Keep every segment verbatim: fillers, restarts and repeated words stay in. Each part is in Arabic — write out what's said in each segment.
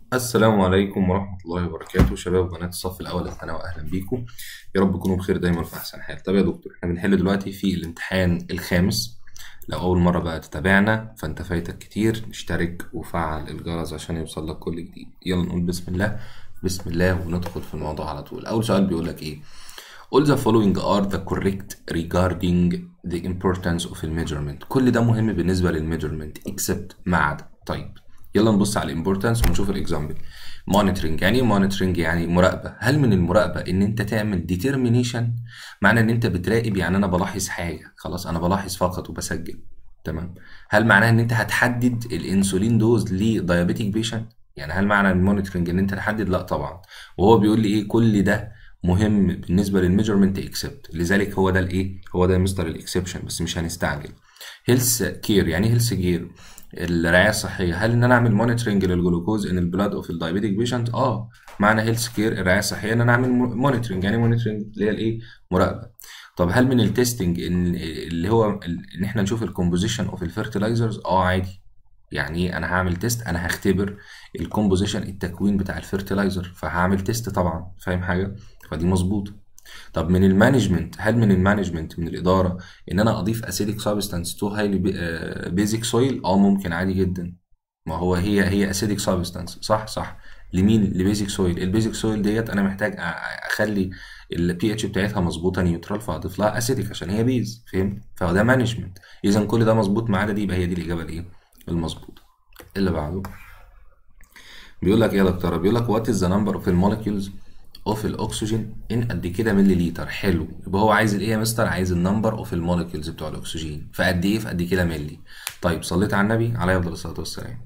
السلام عليكم ورحمة الله وبركاته، شباب وبنات الصف الأول الثانوي، أهلا بيكم. يا رب تكونوا بخير دايما في أحسن حال. طب يا دكتور، احنا بنحل دلوقتي في الامتحان الخامس. لو أول مرة بقى تتابعنا فأنت فايتك كتير، اشترك وفعل الجرس عشان يوصل لك كل جديد. يلا نقول بسم الله بسم الله وندخل في الموضوع على طول. أول سؤال بيقول لك إيه؟ All the following are the correct regarding the importance of the measurement. كل ده مهم بالنسبة للميجرمنت except ما عدا. طيب يلا نبص على الامبورتانس ونشوف الاكزامبل. مونيتورنج يعني ايه؟ مونيتورنج يعني مراقبه. هل من المراقبه ان انت تعمل ديترمينيشن؟ معنى ان انت بتراقب يعني انا بلاحظ حاجه، خلاص انا بلاحظ فقط وبسجل. تمام. هل معناها ان انت هتحدد الانسولين دوز لدايابيتيك بيشنت؟ يعني هل معنى المونيتورنج ان انت تحدد؟ لا طبعا. وهو بيقول لي ايه؟ كل ده مهم بالنسبه للميجرمنت اكسبت، لذلك هو ده الايه؟ هو ده مستر الاكسبشن، بس مش هنستعجل. هيلث كير يعني ايه هيلث كير؟ الرعايه الصحيه. هل ان انا اعمل مونيتورنج للجلوكوز ان البلاد اوف الدايابيتيك بيشنت؟ اه. معنى هيلث كير الرعايه الصحيه ان انا اعمل مونيتورنج، يعني مونيتورنج اللي هي الايه؟ مراقبه. طب هل من التستنج ان اللي هو ان احنا نشوف الكومبوزيشن اوف الفيرتلايزرز؟ اه عادي. يعني ايه انا هعمل تيست؟ انا هختبر الكومبوزيشن، التكوين بتاع الفيرتلايزر، فهعمل تيست طبعا. فاهم حاجه؟ فدي مظبوطه. طب من المانجمنت، هل من المانجمنت من الاداره ان انا اضيف اسيديك سابستانس تو هايلي بيزك سويل؟ اه ممكن عادي جدا. ما هو هي هي اسيديك سابستانس، صح صح. لمين؟ لبيزك سويل. البيزك سويل ديت انا محتاج أ- اخلي البي اتش بتاعتها مظبوطه نيوترال، فاضيف لها اسيديك عشان هي بيز. فهمت؟ فهو ده مانجمنت. اذا كل ده مظبوط ما عدا دي، يبقى هي دي الاجابه الايه؟ المظبوطه. اللي بعده بيقول لك ايه يا دكتوره؟ بيقول لك وات از ذا نمبر اوف المولكيولز اوف الاكسجين ان قد كده ملي لتر. حلو. يبقى هو عايز الايه يا مستر؟ عايز النمبر اوف المولكيولز بتوع الاكسجين فقد ايه؟ في قد كده ملي. طيب صليت على النبي عليه افضل الصلاه والسلام.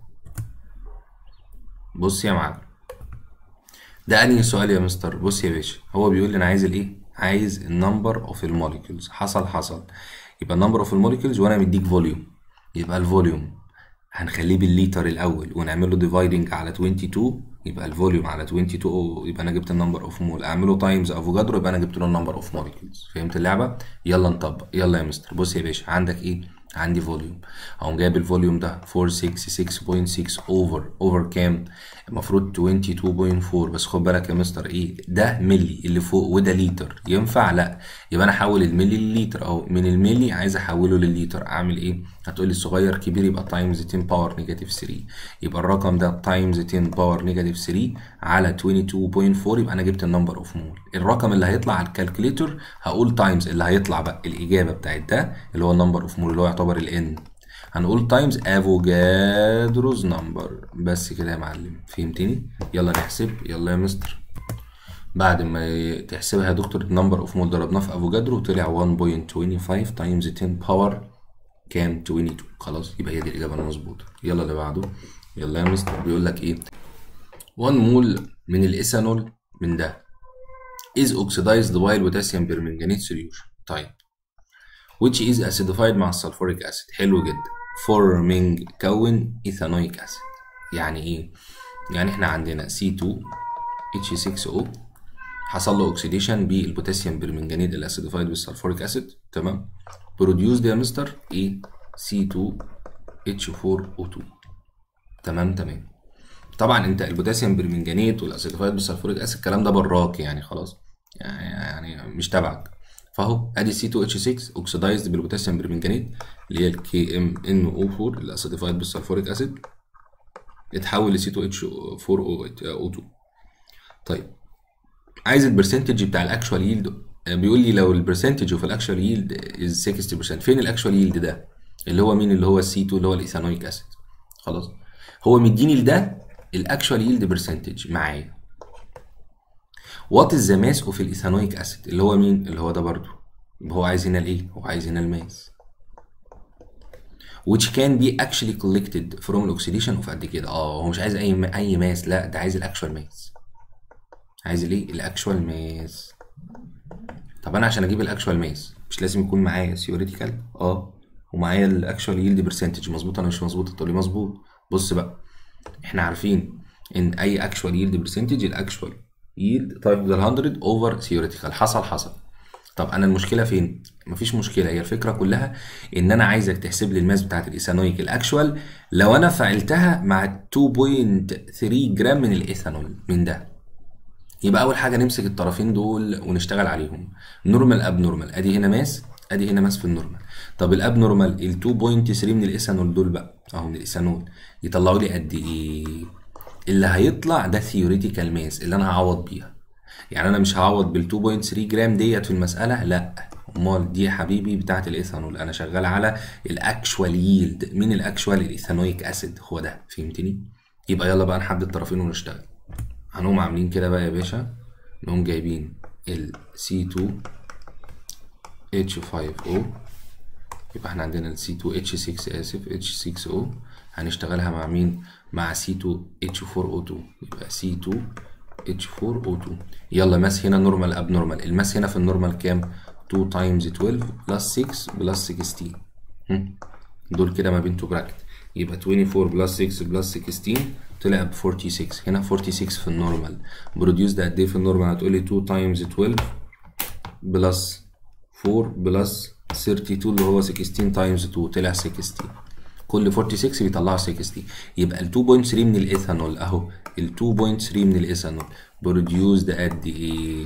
بص يا معلم، ده انهي سؤال يا مستر؟ بص يا باشا، هو بيقول لي انا عايز الايه؟ عايز النمبر اوف المولكيولز. حصل حصل. يبقى النمبر اوف المولكيولز وانا مديك فوليوم، يبقى الفوليوم هنخليه بالليتر الاول ونعمل له ديفايدنج على اتنين وعشرين، يبقى الفوليوم على اتنين وعشرين يبقى انا جبت النمبر اوف مول. اعمله تايمز افوجادرو يبقى انا جبت له النمبر اوف مولكيولز. فهمت اللعبه؟ يلا نطبق. يلا يا مستر. بص يا باشا، عندك ايه؟ عندي فوليوم. هقوم جايب الفوليوم ده اربعمية وستة وستين فاصلة ستة اوفر اوفر كام؟ المفروض اتنين وعشرين فاصلة اربعة. بس خد بالك يا مستر، ايه ده؟ ملي اللي فوق وده لتر، ينفع؟ لا. يبقى انا احول الملي للتر اهو. من الملي عايز احوله للليتر، اعمل ايه؟ هتقول لي الصغير كبير، يبقى تايمز عشرة باور نيجاتيف تلاتة. يبقى الرقم ده تايمز عشرة باور نيجاتيف تلاتة على اتنين وعشرين فاصلة اربعة، يبقى انا جبت النمبر اوف مول. الرقم اللي هيطلع على الكالكوليتر هقول تايمز اللي هيطلع بقى الاجابه بتاعت ده اللي هو النمبر اوف مول اللي هو يعتبر الان، هنقول تايمز افوجادروز نمبر. بس كده يا معلم، فهمتني؟ يلا نحسب. يلا يا مستر. بعد ما تحسبها يا دكتور، النمبر اوف مول ضربناه في افوجادرو طلع واحد فاصلة خمسة تايمز عشرة باور كام؟ اتنين وعشرين. خلاص يبقى هي دي الاجابه المظبوطه. يلا اللي بعده. يلا يا مستر. بيقول لك ايه؟ واحد مول من الايثانول من ده is oxidized while potassium permanganate solution. طيب which is acidified مع السلفوريك acid. حلو جدا. forming كون ايثانويك acid. يعني ايه؟ يعني احنا عندنا سي اتنين اتش ستة او حصل له اوكسيديشن بالبوتاسيوم برمنجانيت الاسيديفايد بالسلفوريك اسيد. تمام. بروديوسد يا مستر ايه؟ سي اتنين اتش اربعة او اتنين. تمام تمام. طبعا انت البوتاسيوم برمنجانيت والاسيديفايد بالسلفوريك اسيد الكلام ده براك يعني، خلاص يعني, يعني مش تبعك. فاهو ادي سي اتنين اتش ستة اوكسيدايزد بالبوتاسيوم برمنجانيت اللي هي الكي ام ان او اربعة الاسيديفايد بالسلفوريك اسيد اتحول لسي اتنين اتش اربعة او اتنين. طيب عايز البرسنتج بتاع الاكشوال ييلد. بيقول لي لو البرسنتج اوف الاكشوال ييلد از ستين بالمية، فين الاكشوال ييلد ده؟ اللي هو مين؟ اللي هو السي اتنين اللي هو الايثانويك اسيد. خلاص هو مديني لده الاكشوال ييلد برسنتج معايا. وات از ذا ماس اوف الايثانويك اسيد اللي هو مين؟ اللي هو ده برضو. يبقى هو عايز هنا الايه؟ هو عايز هنا الماس which can be actually collected from الاكسيديشن اوف قد كده. اه هو مش عايز اي اي ماس، لا ده عايز الاكشوال ماس. عايز الايه؟ الاكشوال ماس. طب انا عشان اجيب الاكشوال ماس مش لازم يكون معايا ثيوريتيكال؟ اه. ومعايا الاكشوال ييلد برسنتج. مظبوط انا مش مظبوط؟ تقول لي مظبوط. بص بقى، احنا عارفين ان اي اكشوال ييلد برسنتج الاكشوال ييلد تايمز مية اوفر ثيوريتيكال. حصل حصل. طب انا المشكله فين؟ مفيش مشكله، هي الفكره كلها ان انا عايزك تحسب لي الماس بتاعت الايثانويك الاكشوال لو انا فعلتها مع اتنين فاصلة تلاتة جرام من الايثانول من ده. يبقى اول حاجه نمسك الطرفين دول ونشتغل عليهم، نورمال اب نورمال، ادي هنا ماس ادي هنا ماس في النورمال. طب الاب نورمال ال اتنين فاصلة تلاتة من الايثانول دول بقى اهو من الايثانول يطلعوا لي قد ايه؟ اللي هيطلع ده ثيوريتيكال ماس اللي انا هعوض بيها. يعني انا مش هعوض بال اتنين فاصلة تلاتة جرام ديت في المساله، لا، امال دي يا حبيبي بتاعه الايثانول، انا شغال على الاكشوال ييلد. مين الاكشوال؟ الايثانويك اسيد هو ده، فهمتني؟ يبقى يلا بقى نحدد طرفين ونشتغل. هنقوم عاملين كده بقى يا باشا، نقوم جايبين ال سي اتنين اتش خمسة او، يبقى احنا عندنا ال سي اتنين اتش ستة اسف اتش ستة او، هنشتغلها مع مين؟ مع سي اتنين اتش اربعة او اتنين، يبقى سي اتنين اتش اربعة او اتنين. يلا ماس هنا نورمال اب نورمال، الماس هنا في النورمال كام؟ اتنين تايمز اتناشر بلس ستة بلس ستاشر، دول كده ما بين تو براكت، يبقى اربعة وعشرين بلس ستة بلس ستاشر طلع ب ستة واربعين. هنا ستة واربعين في النورمال، بروديوس ده قد ايه في النورمال؟ هتقولي اتنين تايمز اتناشر بلس اربعة بلس اتنين وتلاتين اللي هو ستاشر تايمز اتنين طلع ستين، كل ستة واربعين بيطلعوا ستين. يبقى ال اتنين فاصلة تلاتة من الايثانول اهو، ال اتنين فاصلة تلاتة من الايثانول بروديوس ده قد ايه؟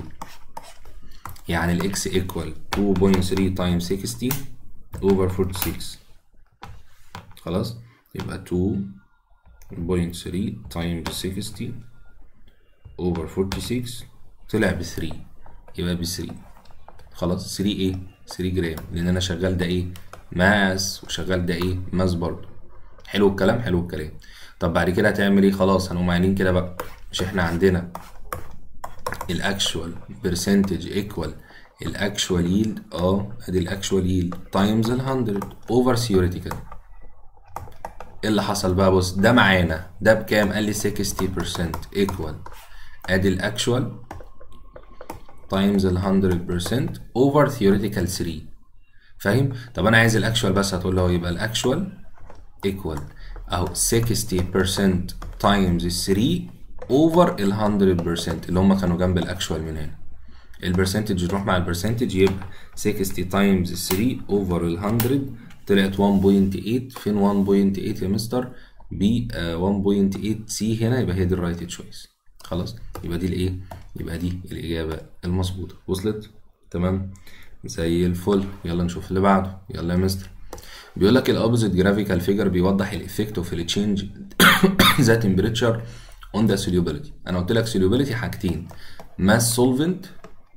يعني الاكس ايكوال اتنين فاصلة تلاتة تايمز ستين اوفر ستة واربعين. خلاص، يبقى اتنين فاصلة تلاتة تايمز ستين اوفر ستة واربعين طلع ب تلاتة، يبقى ب تلاتة. خلاص، تلاتة ايه؟ تلاتة جرام، لان انا شغال ده ايه؟ ماس، وشغال ده ايه؟ ماس برضه. حلو الكلام، حلو الكلام. طب بعد كده هتعمل ايه؟ خلاص هنقوم عاملين كده بقى، مش احنا عندنا الاكشوال برسنتج ايكوال الاكشوال ييلد؟ اه ادي الاكشوال ييلد تايمز ال مية اوفر ثيوريتيكال. ايه اللي حصل بقى؟ بص، ده معانا ده بكام؟ قال لي ستين بالمية ايكوال ادي الاكشوال تايمز ال مية بالمية اوفر ثيوريتيكال تلاتة، فاهم؟ طب انا عايز الاكشوال بس، هتقول له يبقى الاكشوال ايكوال اهو ستين بالمية تايمز تلاتة اوفر ال مية بالمية اللي هم كانوا جنب الاكشوال من هنا. البرسنتج يروح مع البرسنتج، يبقى ستين تايمز تلاتة اوفر ال مية طلعت واحد فاصلة تمانية. فين واحد فاصلة تمانية يا مستر؟ ب واحد فاصلة تمانية سي هنا، يبقى هي دي الرايت تشويس. خلاص، يبقى دي الايه؟ يبقى دي الاجابه المظبوطه. وصلت؟ تمام زي الفل. يلا نشوف اللي بعده. يلا يا مستر، بيقول لك الاوبوزيت جرافيكال فيجر بيوضح الايفكت اوف التشينج ذا تمبريتشر اون ذا سوليوبيليتي. انا قلت لك سوليوبيليتي حاجتين، ماس سولفنت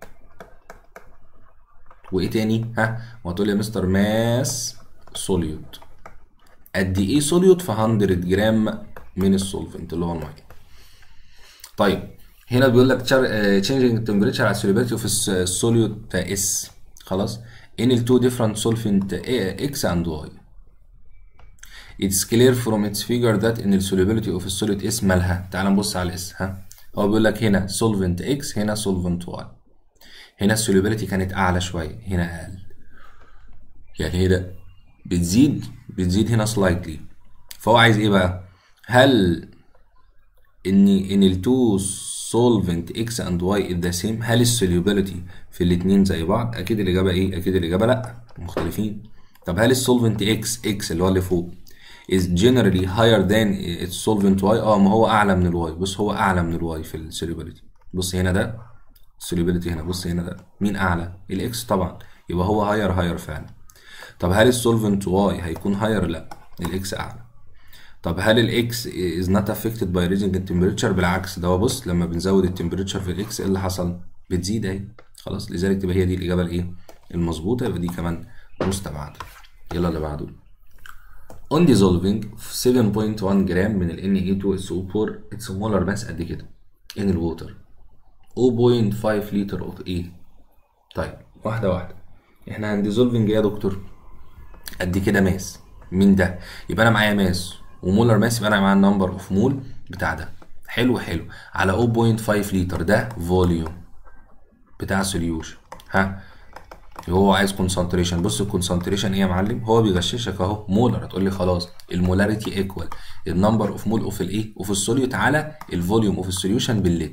وايه تاني؟ ها، وهتقول لي يا مستر ماس سوليوت. قد ايه سوليوت؟ في مية جرام من السولفنت اللي هو الميه. طيب هنا بيقول لك changing temperature على solubility في السوليوت اس. خلاص، in ال two different solvent X and Y. It's clear from its figure that in ال solubility of السوليوت اس مالها. تعال نبص على الاس. ها، هو بيقول لك هنا solvent X هنا solvent Y. هنا السوليبيليتي كانت اعلى شويه، هنا اقل، يعني هنا بتزيد بتزيد هنا سلايتلي. فهو عايز ايه بقى؟ هل ان ان التو سولفنت اكس اند واي از ذا سيم؟ هل السوليبيليتي في الاثنين زي بعض؟ اكيد الاجابه ايه؟ اكيد الاجابه لا، مختلفين. طب هل السولفنت اكس اكس اللي هو اللي فوق is generally higher than its solvent y؟ اه، ما هو اعلى من الواي. بص، هو اعلى من الواي في السوليبيليتي. بص هنا ده السوليبيليتي هنا، بص هنا ده مين اعلى؟ الاكس طبعا، يبقى هو هاير هاير فعلا. طب هل السولفنت واي هيكون هاير؟ لا، الاكس اعلى. طب هل الاكس is not affected by raising the temperature؟ بالعكس، ده هو بص لما بنزود التمبريتشر في الاكس ايه اللي حصل؟ بتزيد اهي. خلاص، لذلك تبقى هي دي الاجابه الايه؟ المظبوطه، يبقى دي كمان مستبعده. يلا اللي بعده. on dissolving سبعة فاصلة واحد جرام من ال إن إيه تو إس أو أربعة اتس مولر ماس قد كده in الووتر صفر فاصلة خمسة لتر اوف ايه. طيب واحده واحده، احنا هنديزولفنج ايه يا دكتور؟ قد كده ماس من ده، يبقى انا معايا ماس ومولر ماس، يبقى انا معايا النمبر اوف مول بتاع ده. حلو حلو، على صفر فاصلة خمسة لتر ده فوليوم بتاع سوليوشن. ها، هو عايز كونسنتريشن. بص الكونسنتريشن ايه يا معلم؟ هو بيغششك اهو مولر. هتقول لي خلاص المولاريتي ايكوال النمبر اوف مول اوف الايه؟ اوف السوليوت على الفوليوم اوف السوليوشن باللتر.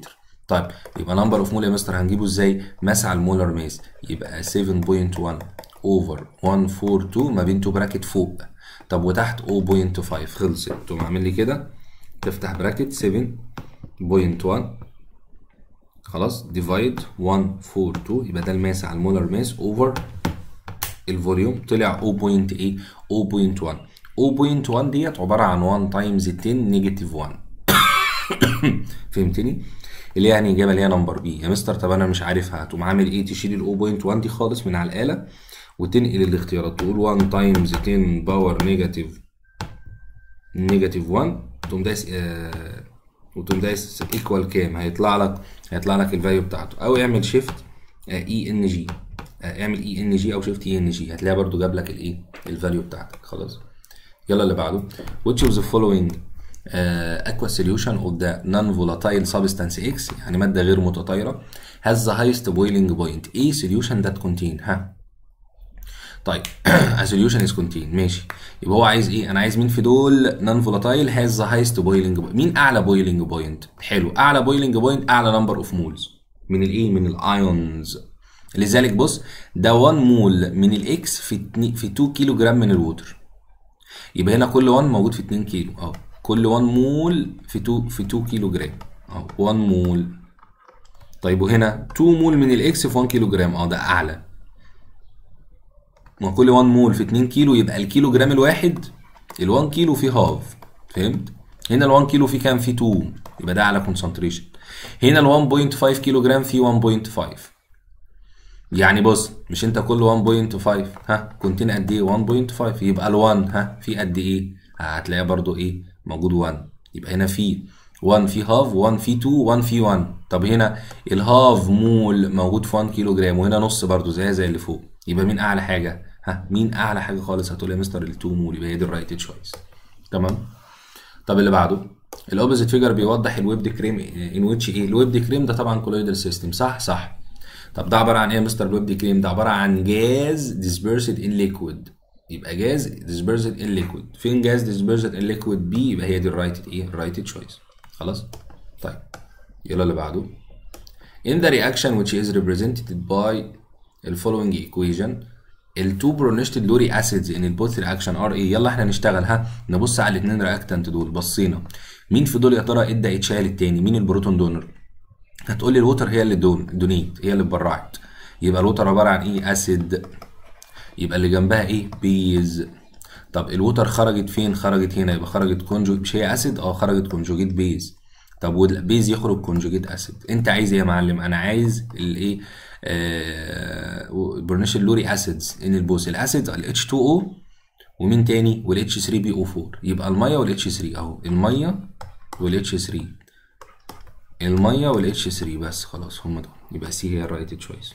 طيب يبقى نمبر اوف مول يا مستر هنجيبه ازاي؟ ماس على المولر ماس، يبقى سفن بوينت وان اوفر مية وأربعة وأربعين ما بين تو براكت فوق، طب وتحت صفر بوينت خمسة، خلصت. تقوم عامل لي كده، تفتح براكت سفن بوينت وان خلاص ديفايد مية وأربعة وأربعين، يبقى ده الماس على المولر ماس اوفر الفوليوم، طلع صفر بوينت ايه؟ صفر بوينت واحد. صفر بوينت واحد ديت عباره عن واحد تايمز عشرة نيجاتيف واحد. فهمتني؟ اللي يعني اجابه اللي هي نمبر بي. يا مستر طب انا مش عارفها، هتقوم عامل ايه؟ تشيل ال صفر بوينت واحد دي خالص من على الاله وتنقل الاختيارات، تقول واحد تايمز عشرة باور نيجاتيف نيجاتيف واحد، تقوم دايس آه وتقوم دايس ايكوال كام؟ هيطلع لك هيطلع لك الفاليو بتاعته، او اعمل شيفت اي ان جي، اعمل اي ان جي او شيفت اي ان جي، هتلاقيها برضو جاب لك الايه؟ الفاليو بتاعتك. خلاص يلا اللي بعده. which of the following uh, aqua solution of the non-volatile substance X، يعني مادة غير متطايرة، has the highest boiling point. A solution that contain ها طيب a solution is contained ماشي، يبقى هو عايز ايه؟ انا عايز مين في دول non volatile has the highest boiling point. مين اعلى boiling point؟ حلو، اعلى boiling point اعلى number of moles من الايه؟ من الايونز. لذلك بص، ده واحد مول من الاكس في في اتنين كيلو جرام من الووتر، يبقى هنا كل واحد موجود في اتنين كيلو اهو، كل واحد مول في اتنين في اتنين كيلو جرام اهو، واحد مول. طيب وهنا اتنين مول من الاكس في واحد كيلو جرام اه، ده اعلى. ما كل واحد مول في اتنين كيلو، يبقى الكيلو جرام الواحد ال واحد كيلو فيه هاف، فهمت؟ هنا ال واحد كيلو فيه كام؟ فيه اتنين، يبقى ده اعلى كونسنتريشن. هنا ال واحد فاصلة خمسة كيلو جرام فيه واحد فاصلة خمسة، يعني بص مش انت كل واحد فاصلة خمسة ها كونتين قد ايه؟ واحد فاصلة خمسة، يبقى ال1 ها في قد ايه؟ هتلاقيها برضو ايه؟ موجود واحد، يبقى هنا في واحد في هاف، واحد في اتنين، واحد في واحد. طب هنا الهاف مول موجود في واحد كيلو جرام، وهنا نص برضو زي زي اللي فوق، يبقى مين اعلى حاجه؟ ها مين اعلى حاجه خالص؟ هتقول يا مستر ال اتنين مول، يبقى هي دي الرايت تشويس. تمام. طب اللي بعده الاوبوزيت فيجر بيوضح الويب كريم ان ويتش ايه؟ الويب كريم ده طبعا كولويدال سيستم، صح صح. طب ده عباره عن ايه يا مستر الويب كريم؟ ده عباره عن جاز ديسبيرسد ان ليكويد، يبقى جاز ديسبيرسد ان ليكويد. فين جاز ديسبيرسد ان ليكويد؟ بي، يبقى هي دي الرايت ايه؟ الرايت تشويس. خلاص طيب يلا اللي بعده. in the reaction which is represented by the following equation ال two pronisted luric acids in the both reaction are ايه؟ يلا احنا نشتغل ها، نبص على الاثنين رياكتنت دول. بصينا مين في دول يا ترى ادى اتش للتاني؟ مين البروتون دونر؟ هتقول لي الوتر هي اللي دون دونيت، هي اللي اتبرعت، يبقى الوتر عباره عن ايه؟ اسيد، يبقى اللي جنبها ايه؟ بيز. طب الوتر خرجت فين؟ خرجت هنا، يبقى خرجت كونجوجيت، مش هي اسيد؟ اه خرجت كونجوجيت بيز. طب والبيز يخرج كونجوجيت اسيد. انت عايز ايه يا معلم؟ انا عايز الايه؟ آه برونيشال لوري اسيدز ان البوس. الاسيد ال اتش اتنين او ومين تاني؟ وال اتش تلاتة بي او اربعة، يبقى الميه وال اتش تلاتة اهو، الميه وال اتش تلاتة، الميه وال اتش تلاتة بس، خلاص هم دول، يبقى سي هي الرايت تشويس.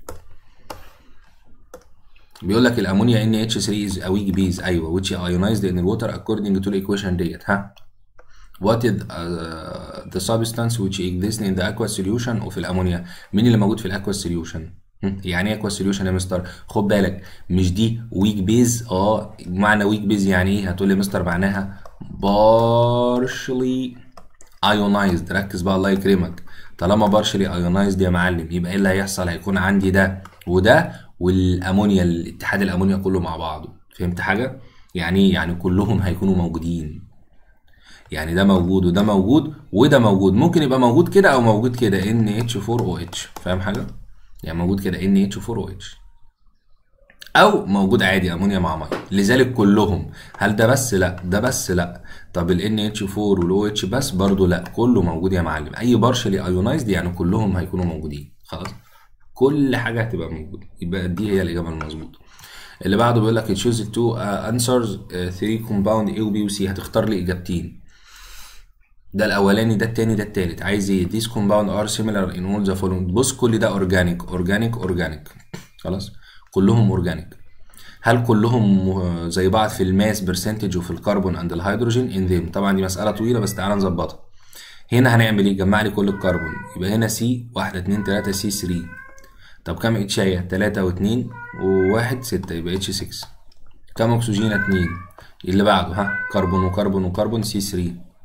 بيقول لك الامونيا ان اتش تلاتة از ا ويك بيز، ايوه which ionized in the water according to the equation ديت ها. what is uh, the substance which exists in the aqueous solution of الامونيا؟ مين اللي موجود في الاكواس سوليوشن؟ يعني ايه aqueous solution يا مستر؟ خد بالك مش دي ويك بيز، اه معنى ويك بيز يعني ايه؟ هتقول لي مستر معناها partially ionized. ركز بقى الله يكرمك، طالما partially ionized يا معلم يبقى ايه اللي هيحصل؟ هيكون عندي ده وده والامونيا، الاتحاد الامونيا كله مع بعضه. فهمت حاجه؟ يعني ايه؟ يعني كلهم هيكونوا موجودين، يعني ده موجود وده موجود وده موجود، ممكن يبقى موجود كده او موجود كده ان اتش اربعة او اتش، فاهم حاجه؟ يعني موجود كده ان اتش اربعة او اتش، او موجود عادي امونيا مع ميه. لذلك كلهم. هل ده بس؟ لا. ده بس؟ لا. طب ال ان اتش اربعة وال او اتش بس؟ برضو لا، كله موجود يا معلم. اي بارشلي ايونايزد يعني كلهم هيكونوا موجودين. خلاص كل حاجه هتبقى موجوده، يبقى دي هي الاجابه المظبوطه. اللي بعده بيقول لك تشوز تو انسرز تلاتة كومباوند A و B و C، هتختار لي اجابتين، ده الاولاني ده التاني ده التالت. عايز ايه؟ these compound are similar in all the following. بص كل ده اورجانيك اورجانيك اورجانيك، خلاص كلهم اورجانيك. هل كلهم زي بعض في الماس برسنتج وفي الكربون اند الهيدروجين ان ذيم؟ طبعا دي مساله طويله بس تعالى نظبطها. هنا هنعمل ايه؟ جمع لي كل الكربون، يبقى هنا سي واحد اتنين تلاتة سي تلاتة. طب كام اتشايه؟ تلاتة و2 و1 ستة، يبقى اتش ستة. كام اكسجين؟ اتنين. اللي بعده ها كربون وكربون وكربون سي تلاتة.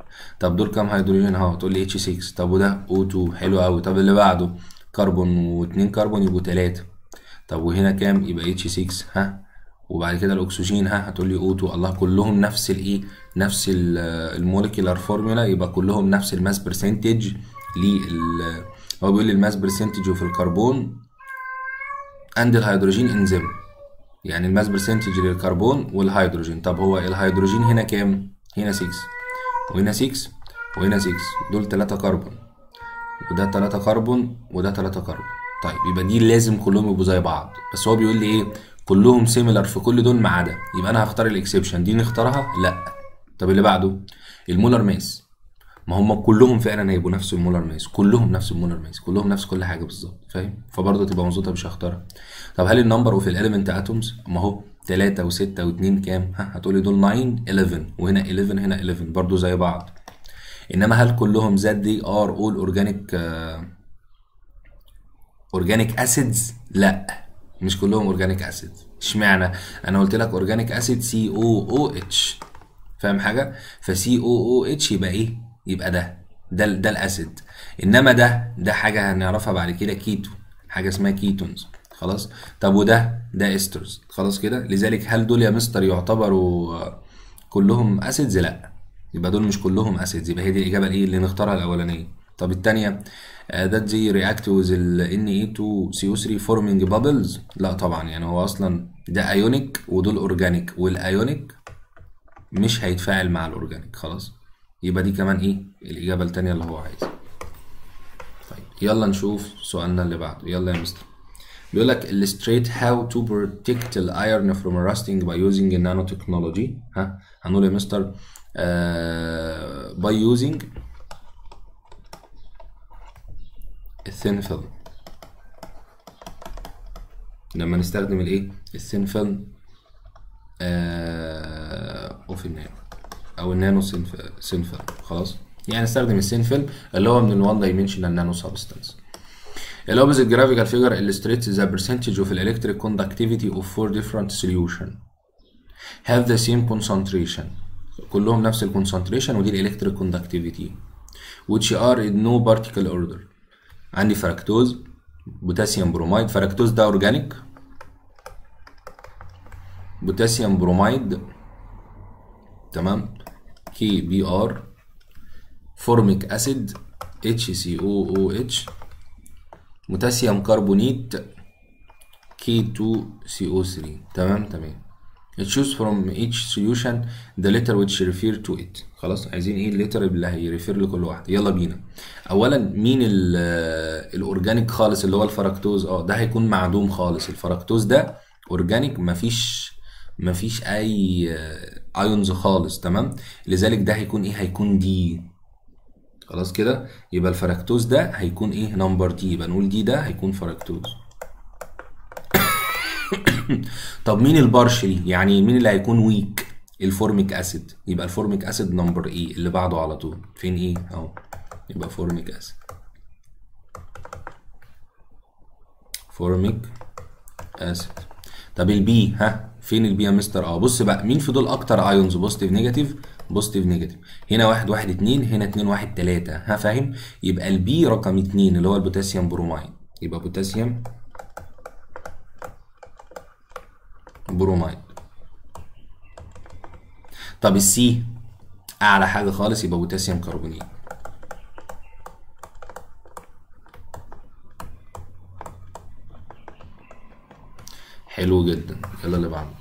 طب دول كام هيدروجين اهو، تقول لي اتش ستة. طب وده او اتنين، حلو قوي. طب اللي بعده كربون واتنين كربون يبقوا تلاتة. طب وهنا كام؟ يبقى اتش ستة. ها وبعد كده الاكسجين، ها هتقول لي او اتنين. الله، كلهم نفس الايه، نفس الموليكيولار فورمولا، يبقى كلهم نفس الماس برسنتج لل، هو بيقول لي الماس برسنتج في الكربون عند الهيدروجين انزيم، يعني الماس برسنتج للكربون والهيدروجين. طب هو الهيدروجين هنا كام؟ هنا ستة وهنا ستة وهنا ستة، دول تلاتة كربون، وده تلاتة كربون وده تلاتة كربون. طيب يبقى دي لازم كلهم يبقوا زي بعض، بس هو بيقول لي ايه؟ كلهم سيميلر في كل دول ما عدا، يبقى انا هختار الاكسبشن دي. نختارها؟ لا. طب اللي بعده المولر ماس، ما هم كلهم فعلا هيبقوا نفس المولر ماس، كلهم نفس المولر ماس، كلهم نفس كل حاجه بالظبط، فاهم؟ فبرضه تبقى مظبوطه، مش هختارها. طب هل النمبر اوف الاليمنت اتومز؟ ما هو تلاتة و6 و2 كام؟ ها هتقولي دول تسعة حداشر، وهنا حداشر هنا حداشر، برضه زي بعض. انما هل كلهم زاد دي ار اول اورجانيك اورجانيك اسيدز؟ لا، مش كلهم اورجانيك اسيدز. اشمعنى؟ انا قلت لك اورجانيك اسيد سي او او اتش، فاهم حاجه؟ فسي او او اتش يبقى ايه؟ يبقى ده ده ده الاسيد. انما ده ده حاجه هنعرفها بعد كده، كيتو، حاجه اسمها كيتونز، خلاص. طب وده ده استرز، خلاص كده. لذلك هل دول يا مستر يعتبروا كلهم اسيدز؟ لا، يبقى دول مش كلهم اسيدز، يبقى هي دي الاجابه الايه اللي نختارها الاولانيه. طب الثانيه that they react with ال ان اي اتنين سي او تلاتة forming bubbles؟ لا طبعا، يعني هو اصلا ده ايونيك ودول اورجانيك، والايونيك مش هيتفاعل مع الاورجانيك، خلاص. يبقى دي كمان ايه الاجابه الثانيه اللي هو عايزها. طيب يلا نشوف سؤالنا اللي بعده. يلا يا مستر. بيقول لك illustrate how to protect the iron from rusting by using nanotechnology. ها هنقول يا مستر uh, by using الثين فيلم. لما نستخدم الايه الثين فيلم اوف النانو او النانو ثين فيلم، خلاص. يعني نستخدم الثين فيلم اللي هو من الوان دايمنشنال نانو سبستانس. The opposite graphical figure illustrates the percentage of electric conductivity of four different solutions have the same concentration. كلهم نفس الكونسنتريشن، ودي الالكتريك conductivity which are in no particle order. عندي فركتوز، بوتاسيوم بروميد. فركتوز ده اورجانيك، بوتاسيوم بروميد، تمام، كي بي ار، فورميك اسيد اتش سي او او اتش، بوتاسيوم كربونيت كي اتنين سي او تلاتة. تمام تمام. choose from each solution the letter which refer to it. خلاص، عايزين ايه الليتر اللي هيريفير لكل واحد. يلا بينا. اولا مين الاورجانيك خالص؟ اللي هو الفركتوز. اه ده هيكون معدوم خالص. الفركتوز ده اورجانيك، مفيش مفيش اي ايونز خالص، تمام. لذلك ده هيكون ايه؟ هيكون دي. خلاص كده، يبقى الفركتوز ده هيكون ايه؟ نمبر دي. يبقى نقول دي ده هيكون فركتوز. طب مين البارشلي؟ يعني مين اللي هيكون ويك؟ الفورميك اسيد. يبقى الفورميك اسيد نمبر ايه اللي بعده على طول. فين ايه اهو، يبقى فورميك اسيد، فورميك اسيد. طب البي، ها فين البي يا مستر؟ اه بص بقى، مين في دول اكتر ايونز بوزيتيف نيجاتيف؟ بوزيتيف نيجاتيف. هنا واحد واحد اتنين، هنا اتنين واحد تلاتة، ها فاهم؟ يبقى البي رقم اتنين اللي هو البوتاسيوم بروميد، يبقى بوتاسيوم بروميد. طب السي اعلى حاجه خالص، يبقى بوتاسيوم كربونيت. حلو جدا. يلا اللي بعده.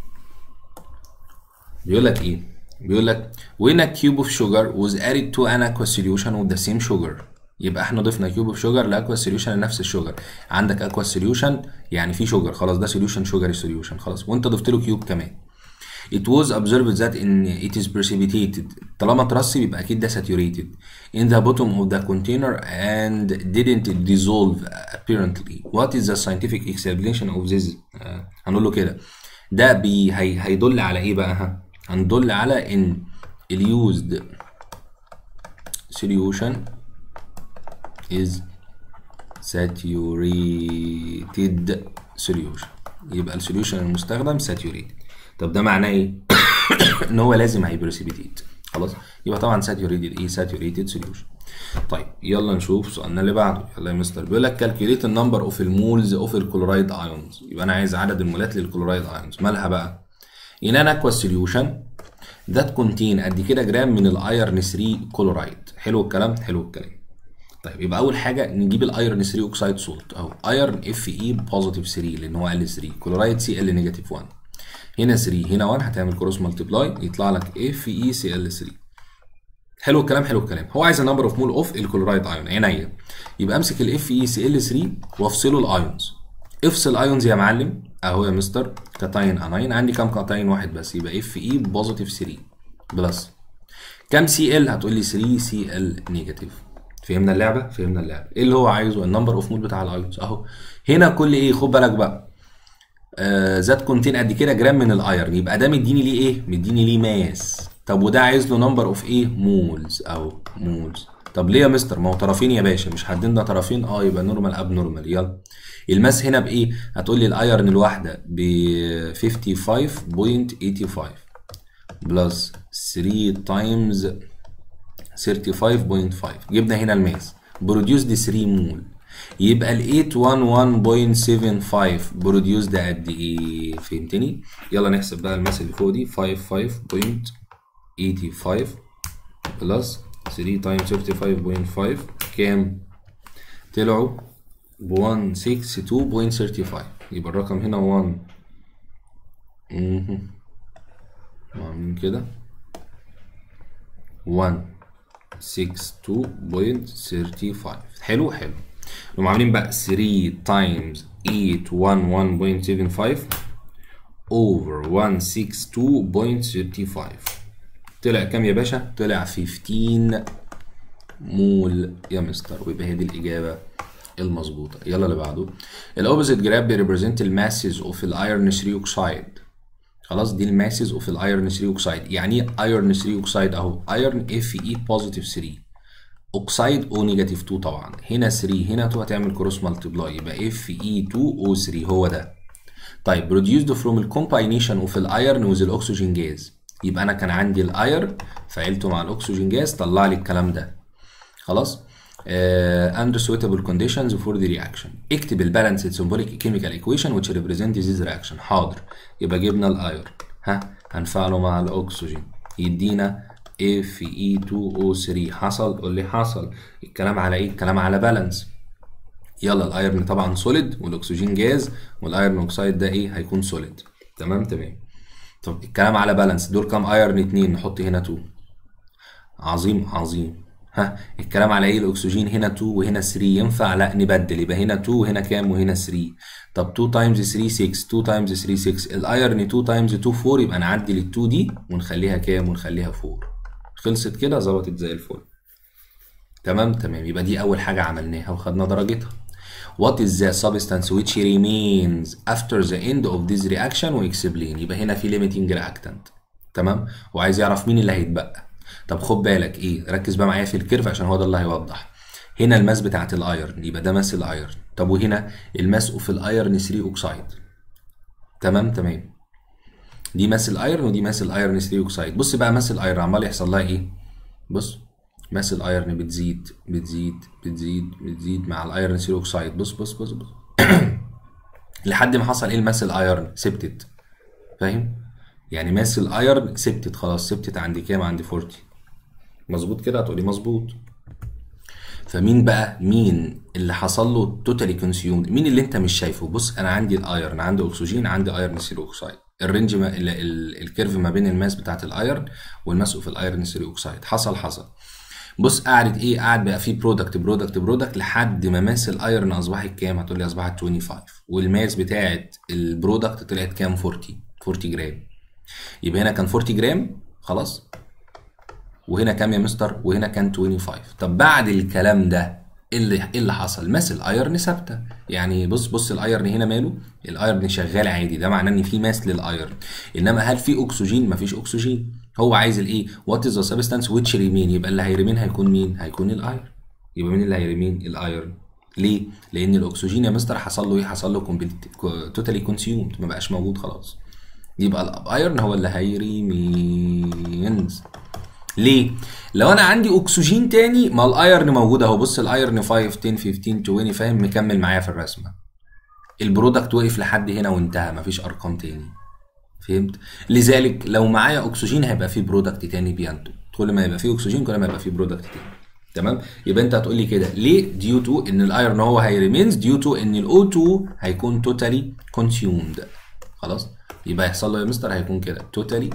بيقول لك ايه؟ بيقول لك when a cube of sugar was added to an aqua solution with the same sugar. يبقى احنا ضفنا كيوب اوف شوجر لاكوا سوليوشن لنفس الشوجر. عندك اكوا سوليوشن يعني في شوجر، خلاص ده سوليوشن شوجري سوليوشن، خلاص، وانت ضفت له كيوب كمان. It was observed that in it is precipitated. طالما ترسب يبقى اكيد ده saturated in the bottom of the container and didn't dissolve apparently. What is the scientific explanation of this؟ uh, هنقول له كده ده بي هي هيدل على ايه بقى؟ ها هندل على ان ال used solution is saturated solution. يبقى السوليوشن المستخدم saturated. طب ده معناه ايه؟ ان هو لازم هيبرسيبيتيت. خلاص. يبقى طبعا ساتيوريتد ايه؟ ساتيوريتد سوليوشن. طيب يلا نشوف سؤالنا اللي بعده. يلا يا مستر، بيقول لك كالكوليت النمبر اوف المولز اوف الكلورايد ايونز. يبقى انا عايز عدد المولات للكلورايد ايونز. مالها بقى؟ ان ان اكوا سوليوشن ذات كونتين قد كده جرام من الايرن ثلاثة كلورايد. حلو الكلام، حلو الكلام. طيب يبقى اول حاجه نجيب الايرن ثلاثة اوكسايد سولت اهو، ايرن اف اي بوزيتيف ثلاثة لان هو ال ثلاثة، كلورايد سي ال نيجاتيف واحد. هنا ثلاثة هنا واحد، هتعمل كروس مالتيبلاي يطلع لك اف اي سي ال ثلاثة. حلو الكلام، حلو الكلام. هو عايز النمبر اوف مول اوف الكلورايد ايون. عينيا. يبقى امسك الاف اي سي ال ثلاثة وافصله الايونز. افصل ايونز يا معلم اهو يا مستر. كاتاين اناين، عندي كام كاتاين؟ واحد بس، يبقى اف اي بوزيتيف ثلاثة بلس كام سي ال؟ هتقول لي ثلاثة سي ال نيجاتيف. فهمنا اللعبه؟ فهمنا اللعبه. ايه اللي هو عايزه؟ النمبر اوف مول بتاع الايونز اهو. هنا كل ايه؟ خد بالك بقى. آه ذات كونتين قد كده جرام من الايرن، يبقى ده مديني ليه ايه؟ مديني ليه ماس. طب وده عايز له نمبر اوف ايه؟ مولز او مولز. طب ليه يا مستر؟ ما هو طرفين يا باشا، مش حددنا طرفين. اه يبقى نورمال اب نورمال. يلا الماس هنا بايه؟ هتقول لي الايرن الواحده ب خمسة وخمسين فاصلة ثمانية وثمانين بلس ثلاثة تايمز خمسة وثلاثين فاصلة خمسة. جبنا هنا الماس بروديوس دي ثلاثة مول، يبقى ال ثمانمية وحداشر فاصلة سبعة خمسة بروديوس ده قد ايه؟ فهمتني؟ يلا نحسب بقى الماس اللي فوق دي. خمسة وخمسين فاصلة ثمانية وثمانين بلس ثلاثة تايمز خمسة وثلاثين فاصلة خمسة كام؟ طلعوا ب مية وستة واتنين فاصلة خمسة وتلاتين. يبقى الرقم هنا واحد. اها عاملين كده مية وستة واتنين فاصلة خمسة وتلاتين. حلو حلو. نقوم عاملين بقى ثلاثة تايمز ثمانمية وحداشر فاصلة سبعة وخمسين over مية وستة واتنين فاصلة خمسة وتلاتين. طلع كام يا باشا؟ طلع خمستاشر مول يا مستر. ويبقى هي دي الإجابة المظبوطة. يلا اللي بعده. الأوبوزيت جراف بيريبريزنت الماسز أوف الأيرن ثلاثة أوكسايد. خلاص دي الماسز أوف الأيرن ثلاثة أوكسايد. يعني إيه أيرن ثلاثة أوكسايد؟ أهو أيرن اف اي بوزيتيف ثلاثة، أوكسايد او نيجاتيف اتنين. طبعا هنا ثلاثة هنا اتنين، هتعمل كروس مالتيبلاي يبقى اف اي اتنين او ثلاثة. هو ده. طيب produced from الكومباينيشن اوف الايرن وذ الاكسجين جاز. يبقى انا كان عندي الايرن فعلته مع الاكسجين جاز طلع لي الكلام ده. خلاص. uh, under suitable conditions for the reaction. اكتب البالانسد symbolic chemical equation which represent this reaction. حاضر. يبقى جبنا الايرن، ها هنفعله مع الاكسجين يدينا اف اي اتنين او ثلاثة. حصل؟ قول لي حصل. الكلام على ايه؟ الكلام على بالانس. يلا الايرن طبعا سوليد والاكسجين جاز، والايرن اوكسايد ده ايه؟ هيكون سوليد. تمام تمام. طب الكلام على بالانس. دول كام ايرن؟ اتنين، نحط هنا اتنين. عظيم عظيم. ها الكلام على ايه؟ الاكسجين هنا اتنين وهنا ثلاثة. ينفع؟ لا نبدل. يبقى هنا اتنين وهنا كام؟ وهنا ثلاثة. طب اتنين تايمز ثلاثة ستة، اتنين تايمز ثلاثة ستة. الايرن اتنين تايمز اتنين اربعة. يبقى نعدل ال اتنين دي ونخليها كام؟ ونخليها اربعة. خلصت كده، ظبطت زي الفل. تمام تمام. يبقى دي اول حاجه عملناها وخدنا درجتها. What is the substance which remains after the end of this reaction وexplain. يبقى هنا في limiting reactant. تمام. وعايز يعرف مين اللي هيتبقى. طب خد بالك ايه، ركز بقى معايا في الكيرف عشان هو ده اللي هيوضح. هنا الماس بتاعت الايرن، يبقى ده ماس الايرن. طب وهنا الماس اوف الايرن ثلاثة اوكسايد. تمام تمام. دي ماس الايرن ودي ماس الايرن ثلاثة اوكسايد. بص بقى ماس الايرن عمال يحصل لها ايه؟ بص ماس الايرن بتزيد بتزيد بتزيد بتزيد مع الايرن ثلاثة اوكسايد. بص بص بص بص لحد ما حصل ايه؟ الماس الايرن ثبتت. فاهم؟ يعني ماس الايرن ثبتت خلاص. ثبتت عندي كام؟ عندي أربعين. مظبوط كده؟ هتقولي مظبوط. فمين بقى؟ مين اللي حصل له توتالي كونسيومد؟ مين اللي انت مش شايفه؟ بص انا عندي الايرن، عندي اكسجين، عندي ايرن ثلاثة اوكسايد. الرينج ما ال ال الكيرف ما بين الماس بتاعت الايرن والماس اوف الايرن ثلاثة اوكسايد. حصل حصل. بص قعدت ايه؟ قعد بقى فيه برودكت برودكت برودكت لحد ما ماس الايرن اصبحت كام؟ هتقول لي اصبحت خمسة وعشرين. والماس بتاعت البرودكت طلعت كام؟ أربعين. أربعين جرام. يبقى هنا كان أربعين جرام خلاص. وهنا كام يا مستر؟ وهنا كان خمسة وعشرين. طب بعد الكلام ده ايه اللي ايه اللي حصل؟ ماس الايرن ثابته. يعني بص بص الايرن هنا ماله؟ الايرن شغال عادي. ده معناه ان في ماس للايرن. انما هل في اكسجين؟ مفيش اكسجين. هو عايز الايه؟ وات از ذا سبستانس ويتش ريمين. يبقى اللي هيرمين هيكون مين؟ هيكون الايرن. يبقى مين اللي هيرمين؟ الايرن. ليه؟ لان الاكسجين يا مستر حصل له ايه؟ حصل له توتالي كونسيومد، ما بقاش موجود خلاص. يبقى الايرن هو اللي هيرمينز. ليه؟ لو انا عندي اكسجين تاني ما الايرن موجود اهو، بص الايرن خمسة عشرة خمستاشر عشرين فاهم، مكمل معايا في الرسمه. البرودكت وقف لحد هنا وانتهى، مفيش ارقام تاني. فهمت؟ لذلك لو معايا اكسجين هيبقى فيه برودكت تاني بينتج، كل ما يبقى فيه اكسجين كل ما يبقى فيه برودكت تاني. تمام؟ يبقى انت هتقول لي كده ليه؟ ديو تو ان الايرن هو هيريمينز، ديو تو ان الاو اتنين هيكون توتالي كونسيومد. خلاص؟ يبقى هيحصل له يا مستر هيكون كده توتالي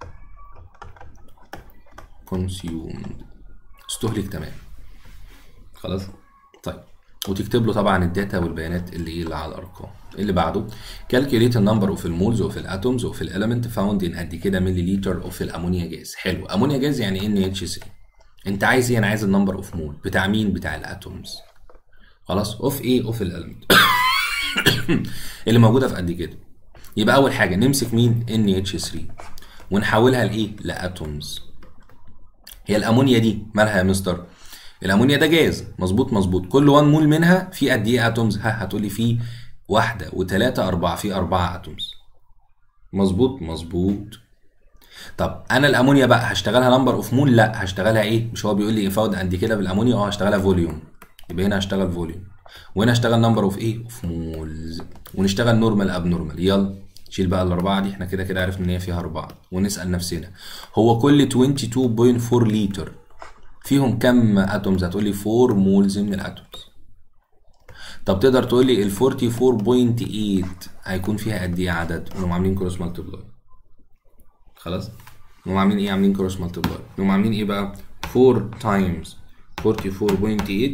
كونسيومد، استهلك تمام. خلاص؟ طيب وتكتب له طبعا الداتا والبيانات اللي ايه اللي على الارقام. اللي بعده calculate the number of المولز وفي الاتومز وفي الاليمنت found in قد كده ملي لتر اوف الامونيا جاز. حلو، امونيا جاز يعني ان اتش ثلاثة. انت عايز ايه؟ انا عايز النمبر اوف مول بتاع مين؟ بتاع الاتومز. خلاص؟ اوف ايه؟ اوف الاليمنت اللي موجوده في قد كده. يبقى اول حاجه نمسك مين؟ ان اتش ثلاثة ونحولها لايه؟ لاتومز. هي الامونيا دي مالها يا مستر؟ الامونيا ده جاز، مظبوط مظبوط. كل واحد مول منها في قد ايه اتومز؟ ها هتقولي فيه واحده وثلاثه اربعه، في اربعه اتومز. مظبوط مظبوط. طب انا الامونيا بقى هشتغلها نمبر اوف مول؟ لا، هشتغلها ايه؟ مش هو بيقول لي فاود قد كده بالامونيا؟ اه هشتغلها فوليوم. يبقى هنا هشتغل فوليوم وهنا هشتغل نمبر اوف ايه؟ اوف مولز. ونشتغل نورمال اب نورمال. يلا شيل بقى الاربعه دي، احنا كده كده عرفنا ان هي فيها اربعه. ونسال نفسنا هو كل اتنين وعشرين فاصلة اربعة لتر فيهم كم اتومز؟ هتقول لي اربعة مولز من الاتومز. طب تقدر تقول لي ال اربعة واربعين فاصلة تمانية هيكون فيها قد ايه عدد؟ ونقوم عاملين كروس مالتبلاي. خلاص؟ نقوم عاملين ايه؟ عاملين كروس مالتبلاي. نقوم عاملين ايه بقى؟ اربعة تايمز اربعة واربعين فاصلة تمانية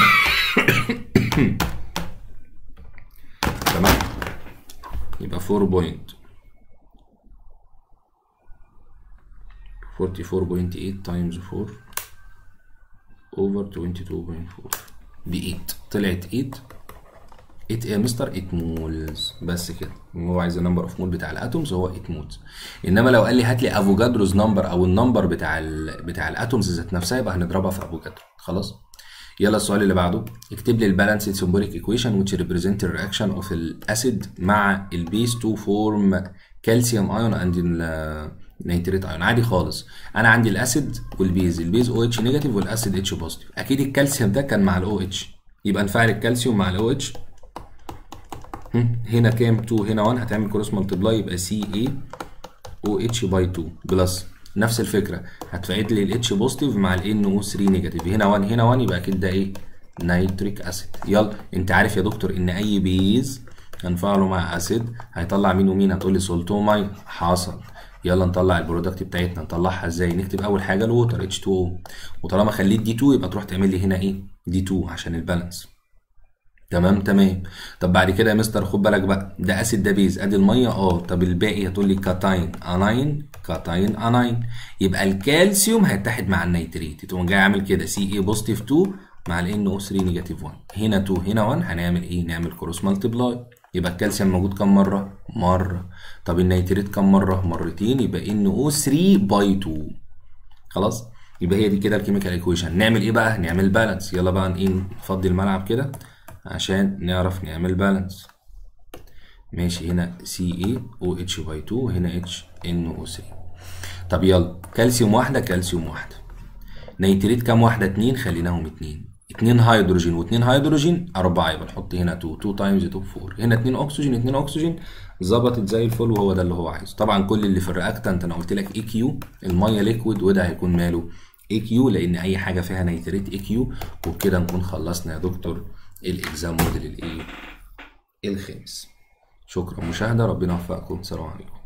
تمام؟ يبقى اربعة بوينت اربعة واربعين فاصلة تمانية تايمز اربعة اوفر اتنين وعشرين فاصلة اربعة ب تمانية. طلعت تمانية. تمانية ايه يا مستر؟ تمانية مولز. بس كده. هو عايز النمبر اوف مول بتاع الاتومز هو تمانية مولز. انما لو قال لي هات لي افوجادروز نمبر او النمبر بتاع ال بتاع الاتومز ذات نفسها يبقى هنضربها في افوجادرو. خلاص؟ يلا السؤال اللي بعده اكتب لي البالانسد سيمبوليك ايكويشن which represent the reaction of الاسيد مع البيس to form calcium ion and نيتريت ايون. عادي خالص. انا عندي الاسيد والبيز، البيز او اتش نيجاتيف والاسيد اتش بوزيتيف. اكيد الكالسيوم ده كان مع الاو اتش، يبقى نفعل الكالسيوم مع الاو اتش. هنا كام؟ اتنين، هنا واحد، هتعمل كروس مالتبلاي يبقى سي اي او اتش باي اتنين بلس نفس الفكره، هتفعل لي الاتش بوزيتيف مع الان او تلاتة نيجاتيف. هنا واحد هنا واحد يبقى اكيد ده ايه؟ نيتريك اسيد. يلا انت عارف يا دكتور ان اي بيز هنفعله مع اسيد هيطلع مين ومين؟ هتقول لي سولت وميه. حصل. يلا نطلع البرودكت بتاعتنا. نطلعها ازاي؟ نكتب اول حاجه الووتر اتش اتنين او، وطالما خليت دي اتنين يبقى تروح تعمل لي هنا ايه؟ دي اتنين عشان البالانس. تمام تمام. طب بعد كده يا مستر خد بالك بقى، ده اسيد ده بيز، ادي الميه اه. طب الباقي هتقول لي كاتاين اناين كاتاين اناين، يبقى الكالسيوم هيتحد مع النيتريت، تقوم جاي عامل كده سي اي بوزيتيف اتنين مع الان او تلاتة نيجاتيف واحد. هنا اتنين هنا واحد، هنعمل ايه؟ نعمل كروس مالتبلاي. يبقى الكالسيوم موجود كام مره؟ مره. طب النيتريت كام مره؟ مرتين، يبقى ان او تلاتة باي اتنين. خلاص؟ يبقى هي دي كده الكيميكال ايكويشن. نعمل ايه بقى؟ نعمل بالانس. يلا بقى ايه؟ نفضي الملعب كده عشان نعرف نعمل بالانس. ماشي. هنا سي اي او اتش باي اتنين وهنا اتش ان او تلاتة. طب يلا كالسيوم واحده كالسيوم واحده. نيتريت كام واحده؟ اتنين، خليناهم اتنين. اتنين هيدروجين واتنين هيدروجين اربعه، يبقى نحط هنا اتنين اتنين تايمز اتنين اربعة. هنا اتنين اكسجين اتنين اكسجين، ظبطت زي الفل وهو ده اللي هو عايزه. طبعا كل اللي في الرياكتنت انا قلت لك اي كيو، الميه ليكويد وده هيكون ماله؟ اي كيو، لان اي حاجه فيها نيتريت اي كيو. وبكده نكون خلصنا يا دكتور الاكزام موديل الايه؟ الخامس. شكرا مشاهده، ربنا يوفقكم. سلام عليكم.